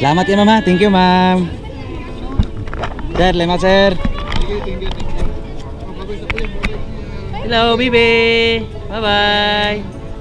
Salamat ya mama. Thank you ma'am. Sir, salamat sir. Hello baby. Bye bye.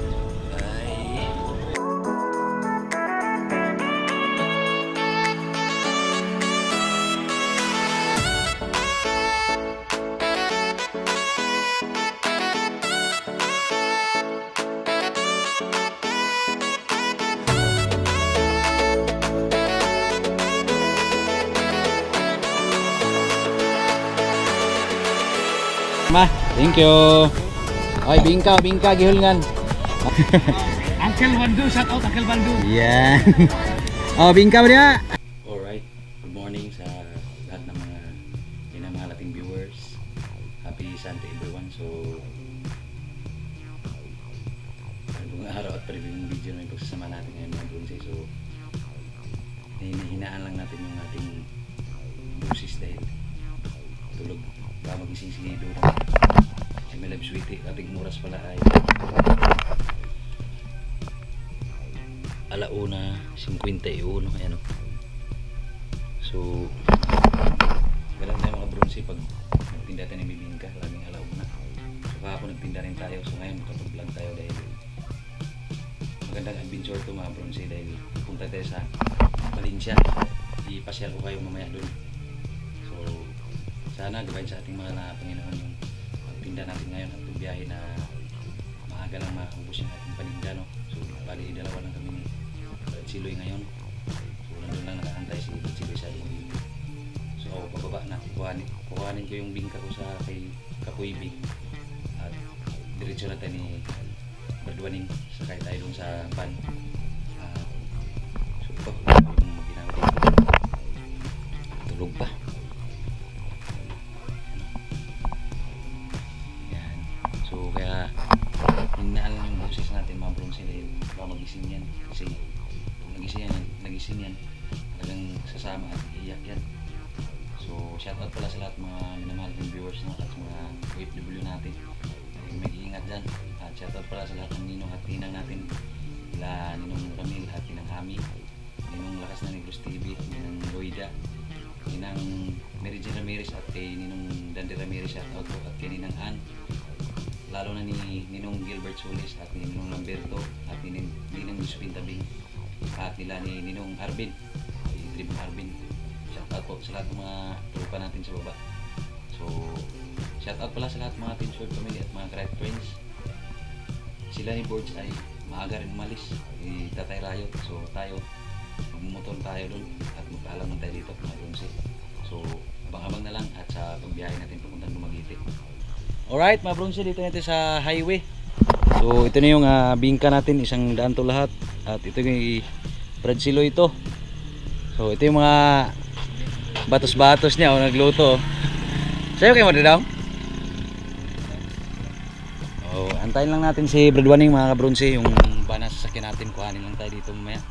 Ma, thank you. Oy, bingka gihulngan. Uncle Bandu, shout out Uncle Bandu. Yan. Oh, bingka ba dia? Alright. Good morning sa lahat ng mga minamahal ating viewers. Happy Sunday everyone. So, bagong araw at preview video na yung pagsasama natin ngayon mga bronze. So, hinahinaan lang natin yung ating boses dahil tulog. Baka magising si Lido na si Melab Sweetie. Ating oras pala ay 1:51. Ayan o. So ganun tayo mga bronze pag nagtinda tayo ng bibingka. Laging 1:00. So kahapon nagtinda rin tayo. So ngayon makapag-vlog tayo dahil magandang adventure to mga bronze dahil pupunta tayo sa Valencia. Ipasyal ko kayo mamaya dun. So sana gabayin sa ating mga Panginoon yung pagtinda natin ngayon at biyahe na maaga lang maubos yung ating paninda, no? So bali dalawa lang kami ni Brad Siloy ngayon. So nandun lang nakahantay si Brad Siloy sa ating. So pababa na, kuhanin ko yung bingka ko sa kay Kapuibig at diretso na tayo ni Barduaning sakay tayo dun sa van. So ito yung ginamit dito, tulog pa. So kaya hinaan lang yung boses natin mga bronze dahil baka magising yan kasi kung nagising yan talagang sasama at iiyak yan. So shoutout pala sa lahat mga minamahal ng viewers no, at mga OFW natin ay mag-iingat dyan. At shoutout pala sa lahat ng ninong at tinang natin, sila Ninong Ramil at Ninang Ami, Ninong Lakas na Negros TV, Ninang Loida, Ninang Mary Jane Ramirez at kay Ninong Dandy Ramirez, shoutout po, at kay Ninang Ann, lalo na ni Ninong Gilbert Solis at ni Ninong Lamberto at ni Ninong Josephine Tabing at nila ni Ninong Arvin, si Tribong Arvin. Shoutout po sa lahat ng mga tropa natin sa baba. So shoutout pala sa lahat ng mga Team Short Family at mga Crack Friends. Sila ni Borge ay maaga rin umalis, Tatay Rayot. So tayo magmumotol tayo dun at magpaalam tayo dito mga bronze. So abang-abang na lang at sa pagbiyahe natin papuntang Dumaguete. Alright mga bronze, dito natin sa highway. So ito na yung bingka natin, isang daan to lahat. At ito yung Brad Siloy ito. So ito yung mga batos-batos niya o nagluto. Sa'yo kayo madadaw? Oh, antayin lang natin si Brad Waning mga bronze, yung banas sasakyan natin, kuhanin lang tayo dito mamaya.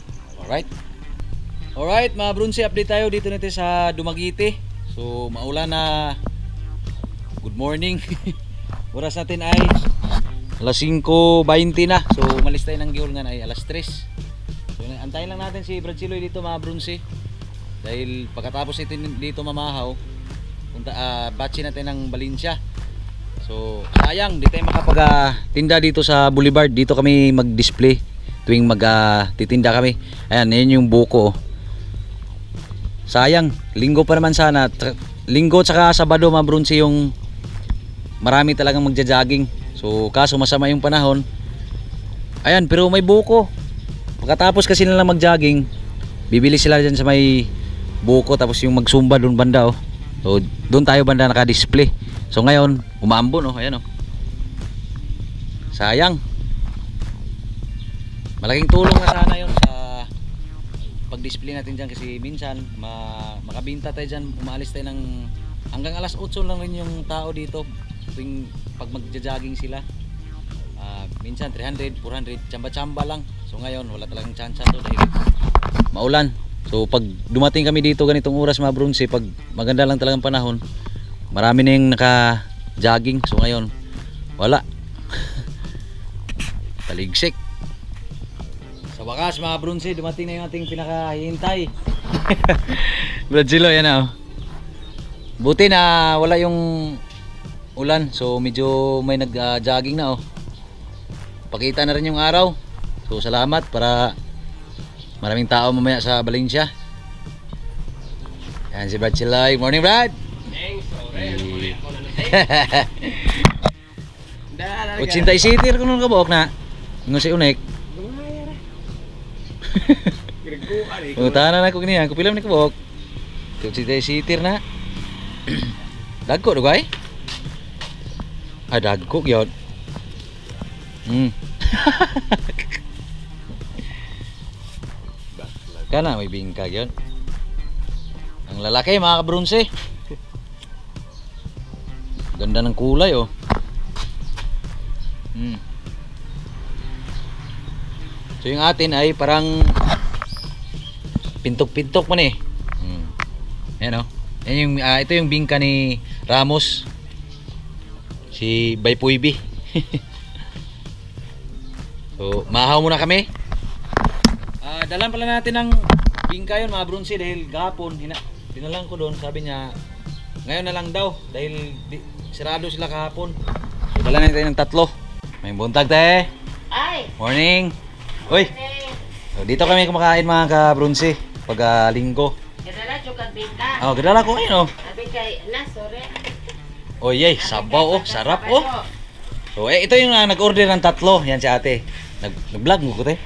Alright mga bronze, update tayo dito natin sa Dumaguete. So maulan na. Good morning. Oras natin ay alas 5:20 na. So umalis tayo ng Gihulngan ay alas 3. So antayin lang natin si Brad Siloy dito mga bronze. Dahil pagkatapos ito dito mamahaw, batch natin ng Valencia. So sayang di tayo makapag-tinda dito sa Boulevard. Dito kami mag-display tuwing titinda kami. Ayan, yan yung buko. Sayang, linggo pa naman sana. Linggo tsaka Sabado mga bronze yung marami talagang magja-jogging. So kaso masama yung panahon. Ayan, pero may buko. Pagkatapos kasi nila mag-jogging, bibili sila dyan sa may buko, tapos yung magsumba doon banda oh. So doon tayo banda naka-display. So ngayon umaambon oh, ayan oh. Sayang. Malaking tulong na sana yun sa pag-display natin dyan kasi minsan makabinta tayo dyan, umalis tayo ng hanggang alas 8 lang rin yung tao dito tuwing pag magja-jogging sila. Minsan 300, 400, tsamba-tsamba lang. So ngayon wala talagang chance to dahil maulan. So pag dumating kami dito ganitong oras mga bronze, pag maganda lang talagang panahon, marami na yung naka-jogging. So ngayon wala. Taligsik. Sa Sa wakas mga Brunsi, dumating na yung ating pinakahihintay. Brad Silo, yan na oh. Buti na wala yung ulan, so medyo may nag-jogging na oh. Pakita na rin yung araw. So salamat para maraming tao mamaya sa Valencia. Yan si Brad Chilay. Morning Brad! Thanks. Utsintay sitir kung nung kabuok na. Nung si Unek. Puntahan na ako ganyan. Kupilam ni kabuok. Utsintay sitir na. Dagko do kay? Ah, dagko gyud. Kana may bingka gyud. Ang lalaki mga kabrunse. Ganda ng kulay oh. So yung atin ay parang pintok-pintok man eh. Ayan oh. Yan yung, ito yung bingka ni Ramos. Si Baypuibi. So mahaw muna kami. Dalan pala natin ng bingka yun mga Brunsi dahil gahapon dinalan ko doon, sabi niya ngayon na lang daw dahil sirado sila kahapon. So dala natin ng 3. May buntag te. Ay. Morning. Uy. So, dito kami kumakain mga ka-Brunsi pag linggo. Gadala juga bingka. Oh, gadala ko ngayon oh. Sabi kay na sorry. Oh yay, sabaw oh, sarap oh. So ito yung nag-order ng 3. Yan si ate. Nag-vlog mo ko te.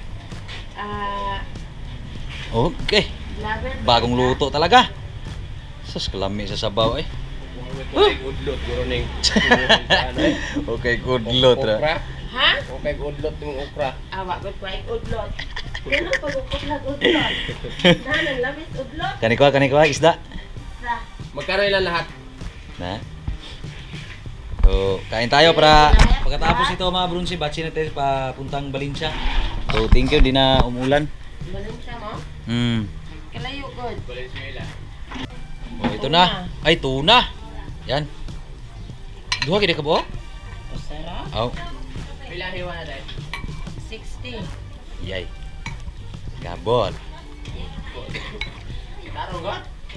Okay. Bagong luto talaga. Sus, kalami sa sabaw eh. Okay, udlot ning. Okay, kudlot ra. Ha? Okay, udlot yung okra. Awa gud kway udlot. Ano pagukot na udlot? Nanan labis udlot. Kani ko isda. Sa. Magkano ilan lahat? Na. So, kain tayo para pagkatapos ito mga Brunsi, batsi natin papuntang Valencia. So, thank you, di na umulan. Valencia mo? Kalayo gud. Valenzuela. Oh, ito na. Ay, tuna. Yan. Duha gid ka po? Sarap. Oh. Pila hiwa na dai? 60. Yay. Gabon. Taro ga?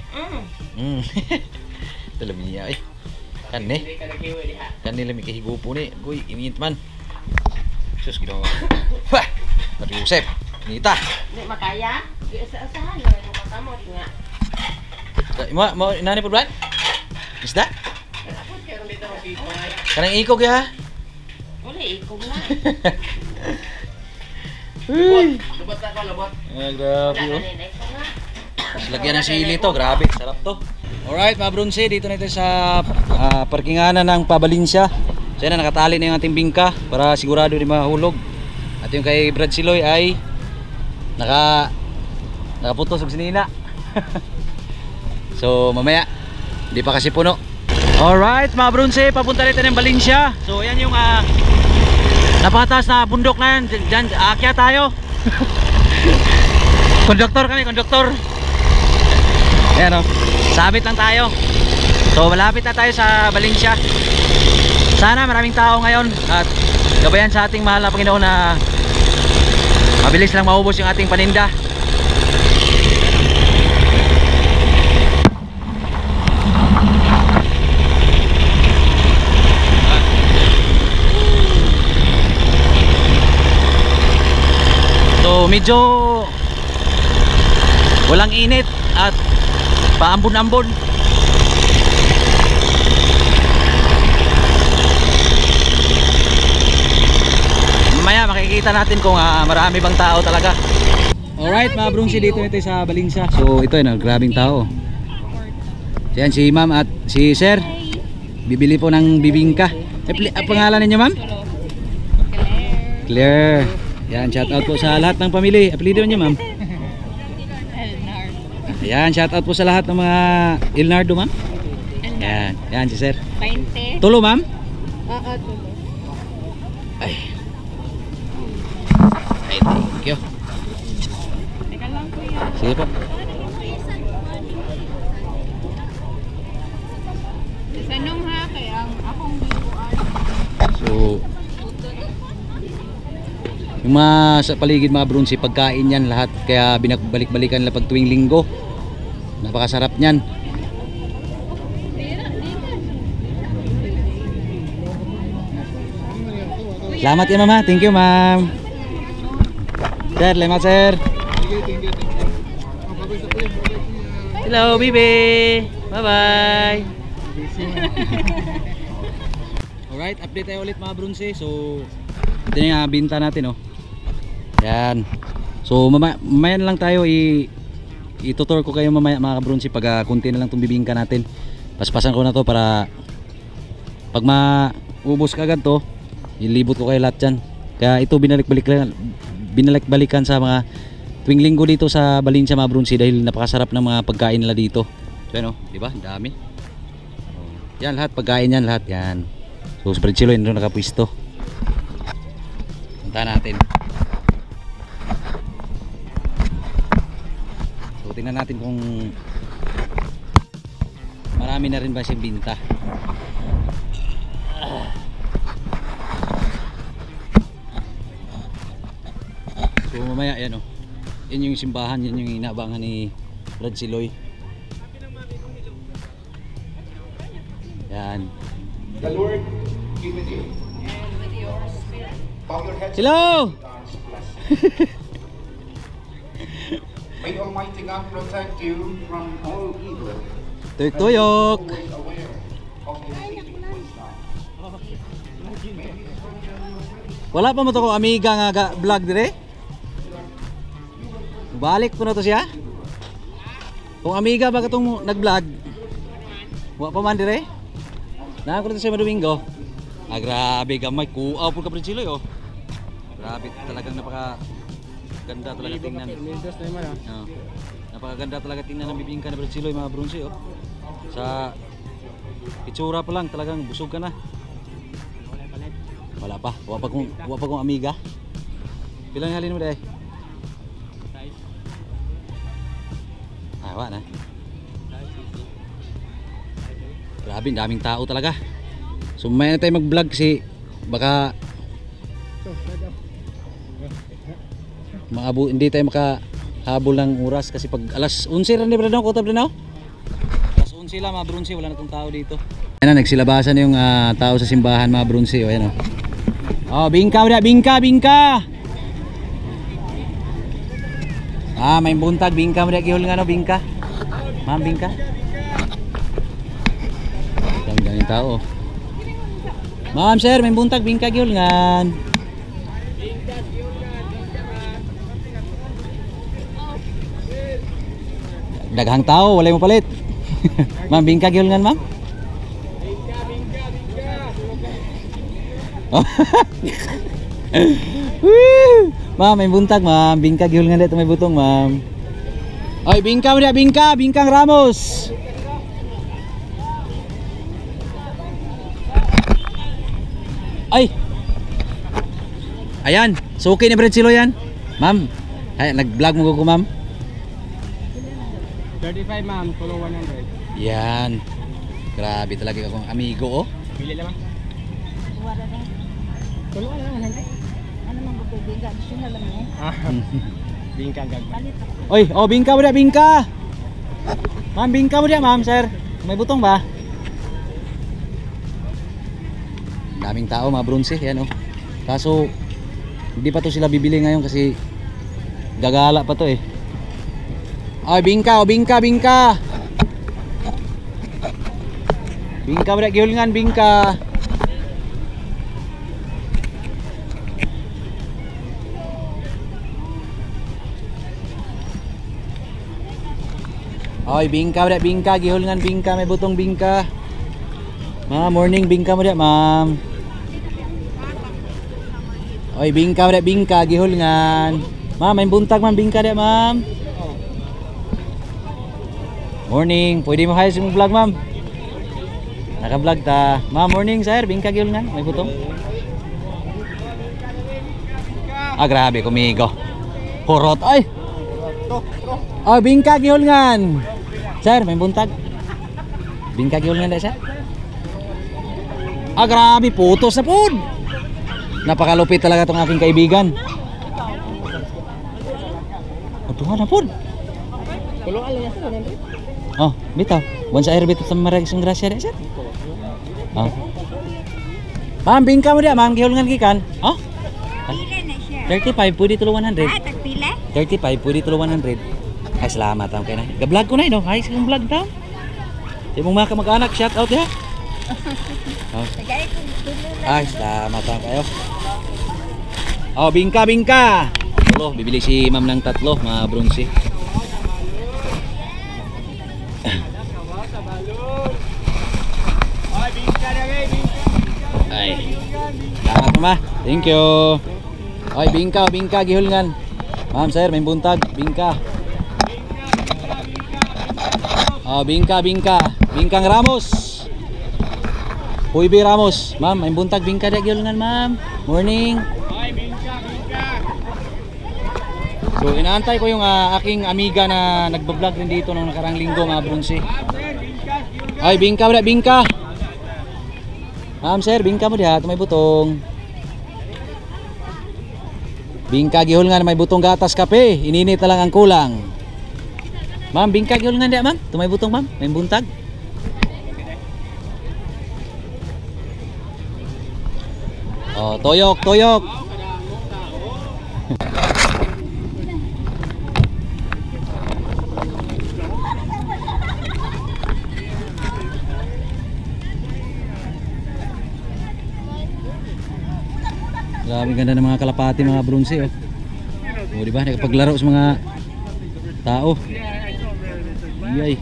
Talamiya eh. Kan ni. Hindi ka naghiwa diha. Kan nila may kahigupo ni. Goy, init man. Sus, ginawa. Wah! Mati Yusef. Nita. Di makaya? Di asa-asahan lang mo katamot nga. Mo inani po Brad? Isda? Ako karon dito mo Kanang ikog ya. Wala ikog na. Lubot na ko, lubot. Grabe oh. Mas lagyan ng sili to, grabe, sarap to. Alright mga Brunsi, dito na ito sa parkinganan ng Pabalinsya. So yan na, nakatali na yung ating bingka para sigurado di mahulog. At yung kay Brad Siloy ay nakaputos ng sinina. So mamaya, di pa kasi puno. Alright mga Brunsi, papunta rin ng Valencia. So yan yung napakataas na bundok na yan. Diyan, aakyat tayo. Konduktor kami, konduktor. Ayan o, sabit lang tayo. So malapit na tayo sa Valencia. Sana maraming tao ngayon at gabayan sa ating mahal na Panginoon na mabilis lang maubos yung ating paninda. So medyo walang init at paambon-ambon. Mamaya makikita natin kung marami bang tao talaga. Alright mga Brunsi, dito ito sa Valencia. So ito yun, grabing tao. Yan si ma'am at si sir. Bibili po ng bibingka. Pangalan ninyo ma'am? Claire. Yan, shout out po sa lahat ng pamilya. Apelido niyo ma'am? Yan, shout out po sa lahat ng mga Ilnardo ma'am. Yan, yan si sir. 20. Tulo ma'am? Oo, tulo. Ay. Ay, thank you. Teka lang kuya. Sige po. Sanong ha, kaya ang akong bibuan. So, Yung mga sa paligid mga brunsi, pagkain yan lahat. Kaya binabalik-balikan nila pag tuwing linggo. Napakasarap niyan. Salamat ya mama. Thank you ma'am. Sir, salamat sir. Hello baby. Bye bye. Alright, update tayo ulit mga brunsi. So ito na yung binta natin oh. Yan. So mamaya na lang tayo itutur ko kayo mamaya mga brunsi pag kunti na lang itong bibingka natin. Paspasan ko na to para pag maubos ka agad to, ilibot ko kayo lahat dyan. Kaya ito binalik-balikan sa mga tuwing linggo dito sa Valencia mga brunsi dahil napakasarap ng mga pagkain nila dito. So yan o, diba? Dami. Yan lahat, pagkain yan lahat yan. So sa Brecciloy nito nakapwisto. Punta natin. So tingnan natin kung marami na rin ba siyang binta. So mamaya yan o. Yan yung simbahan, yan yung inaabangan ni Brecciloy. Yan. The Lord be with you. Bow your heads. Hello! May Almighty God protect you from all evil. Tuyok-tuyok! Always aware of His saving wisdom. Wala pa mo to ko amiga nga vlog dire? Balik ko na to siya. Kung amiga ba katong nag-vlog? Wa pa man dire? Na ko na to siya Domingo. Ah, grabe gamay kuaw pud ka Brecciloy oh. Grabe talagang napaka ganda talaga tingnan. Oh. Napakaganda talaga tingnan ng bibingka na Brecciloy mga brunsi oh. Sa itsura pa lang talagang busog ka na. Wala pa. Wa pa kong amiga. Bilang halin mo dai? Ah, wa na. Grabe, daming tao talaga. So may na tayo mag-vlog kasi baka hindi tayo makahabol ng oras kasi pag alas 11 rin ba daw kutob din alas 11 lang mga brunsi, wala na tong tao dito. Ayan na, nagsilabasan yung tao sa simbahan mga brunsi. O ayan o. Oh, bingka udah, bingka. Ah, may buntag bingka udah gihol nga no, bingka. Ma'am, bingka. Daming tao. Ma'am, sir, may buntag bingka gihol nga. Daghang tao, walay mo palit. Ma'am, bingka gihol nga, ma'am. Ma'am, may buntag, ma'am. Bingka gihol nga dito may butong, ma'am. Oy, bingka mo dia, bingkang Ramos. Ay. Ayan, suki ni Brecciloy yan. Ma'am, ay nag-vlog mo ko, ma'am. 35 ma'am, tulo 100. Yan. Grabe talaga akong amigo, oh. Pili lang. Tulo lang 100. Ano man ba pwede ka? Additional lang eh. Bingkang gagawin. Palit ako. Oy, oh bingka mo dia, bingka. Ma'am, bingka mo dia, ma'am, sir. May butong ba? Daming tao mga brunsi, yan oh. Kaso hindi pa to sila bibili ngayon kasi gagala pa to eh. Oy, bingka, oh bingka. Bingka mo dia, gihulngan bingka. Oy, bingka mo dia, bingka, gihulngan bingka, may butong bingka. Ma'am, morning, bingka mo dia, ma'am. Oy, bingka mo dia, bingka, gihulngan. Ma'am, may buntag man bingka dia, ma'am. Morning, pwede mo hayos yung vlog, ma'am. Naka-vlog ta. Ma'am, morning, sir, bingka gihulngan, may butong. Ah, grabe, kumigo. Hurot, ay. Oh, bingka gihulngan. Sir, may buntag. Bingka gihulngan dahil, sir. Ah, grabe, putos na po. Napakalupit talaga tong aking kaibigan. Oh, napun. Tulungan lang yan sa 100. Oh, bitaw. Once I bitaw sa marag isang grasya di sir. Oh. Ma'am, bingka mo dia, ma'am, gihulngan gikan. Oh. Pila na siya. 35 pwede tulo 100. Ah, tagpila? 35 pwede tulo 100. Ay salamat tam kay na. Ga-vlog ko na no. Hay sa vlog tam. Di mong mga kamag-anak, shout out ya. Oh. Tagay kung tulo na. Ay, salamat tam kayo. Oh, bingka, bingka. Tulo, bibili si ma'am ng tatlo, mga bronze. Ay. Salamat ma. Thank you. Ay, bingka, bingka gihulngan. Ma'am sir, may buntag, bingka. Oh, bingka, bingka. Bingkang Ramos. Huybi Ramos. Ma'am, may buntag bingka da gihulngan, ma'am. Morning. So, inaantay ko yung aking amiga na nagbablog rin dito nung nakarang linggo, mga bronze. Ay, bingka ba, bingka. Ma'am sir, bingka mo diha, may butong. Bingka gihol nga na may butong gatas kape, ininit na lang ang kulang. Ma'am, bingka gihol nga diha, ma'am. May butong, ma'am. May buntag. Oh, toyok, toyok. Grabe ganda ng mga kalapati, mga bronze oh. O di ba nakapaglaro sa mga tao. Yay.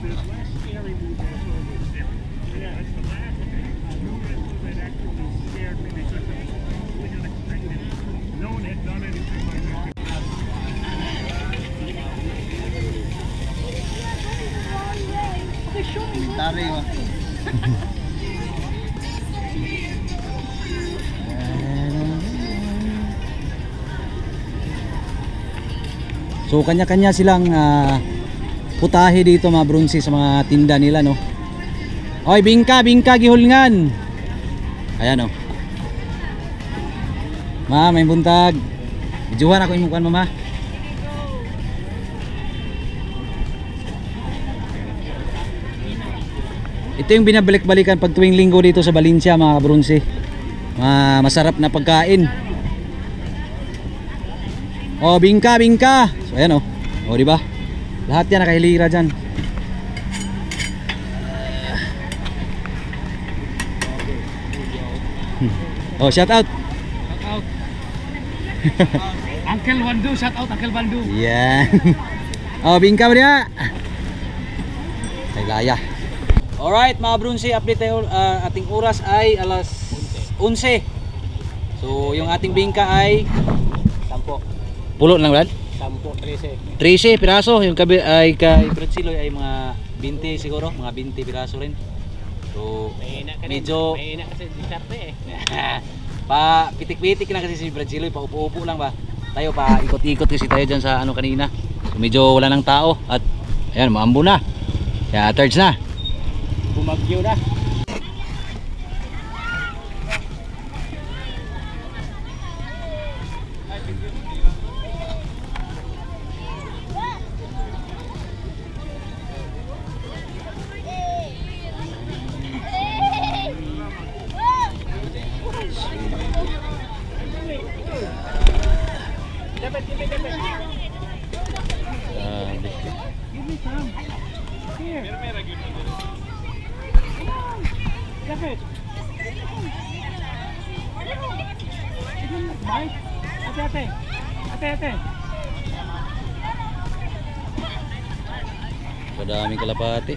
Tari ba? So kanya-kanya silang putahe dito, mga bronze, sa mga tinda nila, no. Oy, bingka, bingka gihulngan. Ayan oh. Ma, may buntag. Ijuhan ako imukan, mama. Ito yung binabalik-balikan pag tuwing linggo dito sa Valencia, mga bronze. Masarap na pagkain. Oh, bingka, bingka. So ayan oh. Oh, di ba? Lahat 'yan nakahilira diyan. Oh, shout out. Shout out. Uncle Bandu, shout out Uncle Bandu. Yan. Oh, bingka mo dia. Ay laya. Alright, mga bronze, update tayo. Ating oras ay alas 11. So, yung ating bingka ay 10. Pulo lang, Brad? 10, 13. 13 piraso. Yung kabi ay kay Brad Siloy ay mga 20 siguro, mga 20 piraso rin. So, medyo May ina kasi di sarte eh. pa pitik-pitik na kasi si Brad Siloy, pa upo-upo lang ba. Tayo pa ikot-ikot kasi tayo diyan sa ano kanina. So, medyo wala nang tao at ayan, maambo na. Kaya thirds na. Bumagyo na. Ate. Kadaming kalapati.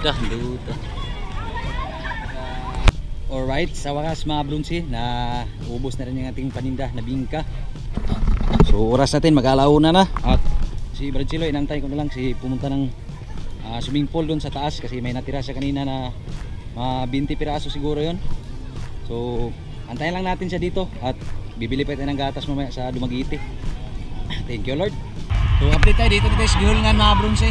duda. Alright, sa wakas mga brunsi, na ubos na rin yung ating paninda na bingka. So oras natin mag-alauna na. At si Brad Chilo, inantay ko na lang si pumunta ng swimming pool doon sa taas kasi may natira siya kanina na mga 20 piraso siguro yon. So antayin lang natin siya dito at bibili pa tayo ng gatas mamaya sa Dumaguete. Thank you Lord. So update tayo dito sa Gihulngan mga brunsi.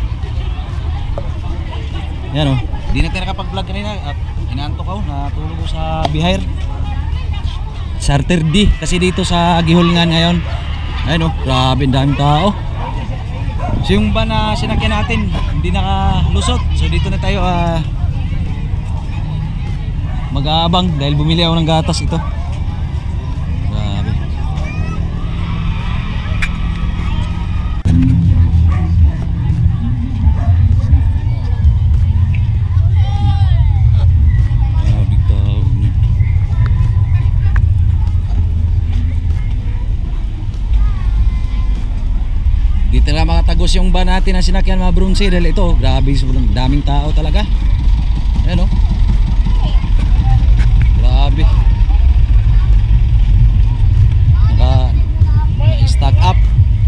Yan o, di na tayo nakapag-vlog kanina at inaantok ako, natulog ko sa Bihayr Charter D kasi dito sa Gihulngan ngayon. Ayun o, grabe daming tao. So yung van na sinakyan natin hindi nakalusot, so dito na tayo mag-aabang dahil bumili ako ng gatas ito. Grabe. Grabe tao. Dito lang makatagos yung van natin na sinakyan mga brunsi dahil ito, grabe, sobrang daming tao talaga. Ayan o. Grabe. Naka-stack up.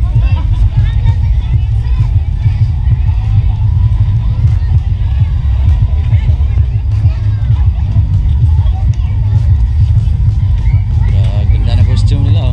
Ganda na costume nila oh.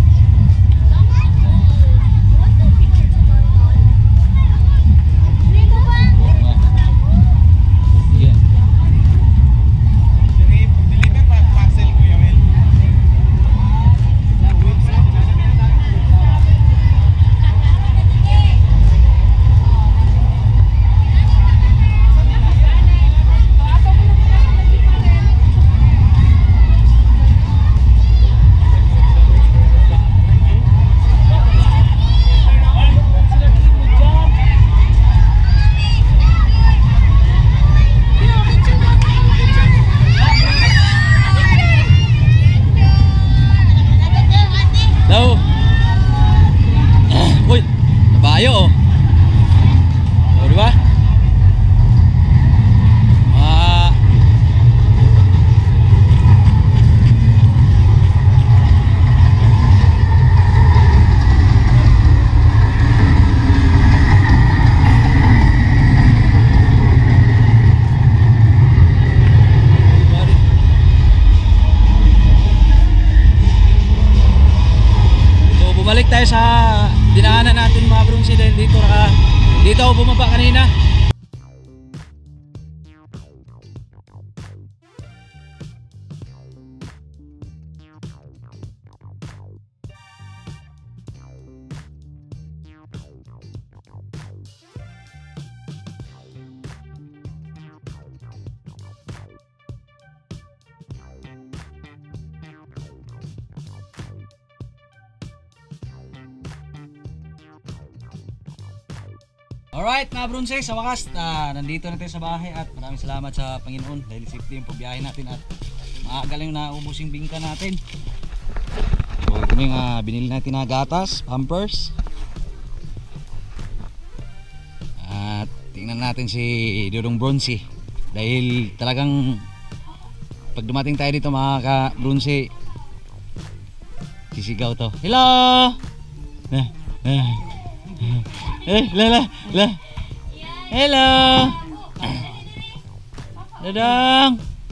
Ayo. Oh, di ba? So bumalik tayo sa dinaanan natin mga brunsi dahil dito ako bumaba kanina. Alright mga brunsi, sa wakas nandito na tayo sa bahay at maraming salamat sa Panginoon dahil safety yung pagbiyahe natin at maaga lang naubos yung bingka natin. So ito na yung binili natin na gatas, pampers. At tingnan natin si Dodong Bronzy dahil talagang pag dumating tayo dito mga ka-brunsi, sisigaw to. Hello! La. Hello. Dodong.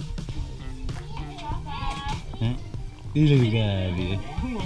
Grabe.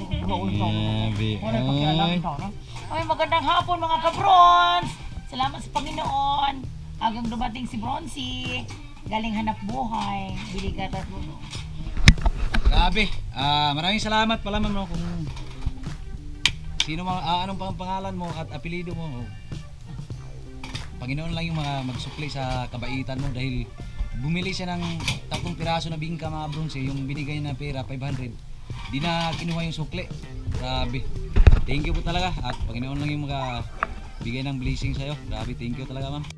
Ay, magandang hapon mga ka-brons. Salamat sa Panginoon. Hanggang dumating si Bronzy. Galing hanap buhay. Bili gatas mo. Grabe. Maraming salamat pala ma'am no, kung sino anong pangalan mo at apelyido mo. Panginoon lang yung mga magsukli sa kabaitan mo dahil bumili siya ng 3 piraso na bingka mga brunsi, yung binigay na pera 500 di na kinuha yung sukli. Grabe, thank you po talaga at Panginoon lang yung mga bigay ng blessing sa'yo. Grabe, thank you talaga ma'am.